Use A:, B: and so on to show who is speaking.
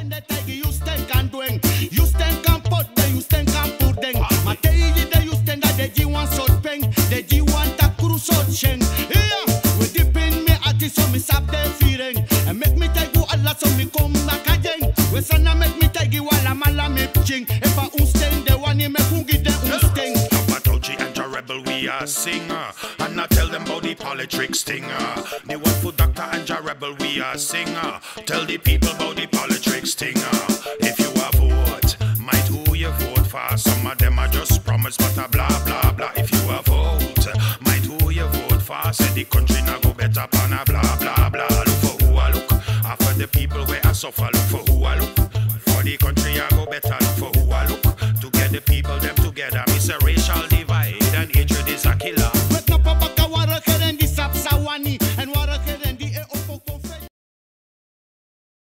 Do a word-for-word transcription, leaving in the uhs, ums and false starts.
A: de tegi justen kan doen. Justen kan pot de justen kan purdeng. Maar tegen de justen dat de G one soort peng. De G one ta kru soort sheng. Yeah, we dip in me ati so me sap de viering. And make me tegi alla so me kom na kajeng. We sana make me tegi wala mala me pching. Epa unsten de wani me kungi de unsten.
B: Papa Touwtjie Ft.Jah Rebbel, we are singer. And I tell them about the politics stinger. The one for Doctor Ft.Jah Rebbel, we are singer. Tell the people about the politics stinger. If you a vote, might who you vote for. Some of them are just promise, but a blah blah blah. If you a vote, might who you vote for. Say the country now go better, pan a blah blah blah. Look for who I look. After the people where I suffer, look for who I look. For the country I go better, look for who I look. To get the people them together, miss a racial divide and hatred is a kill.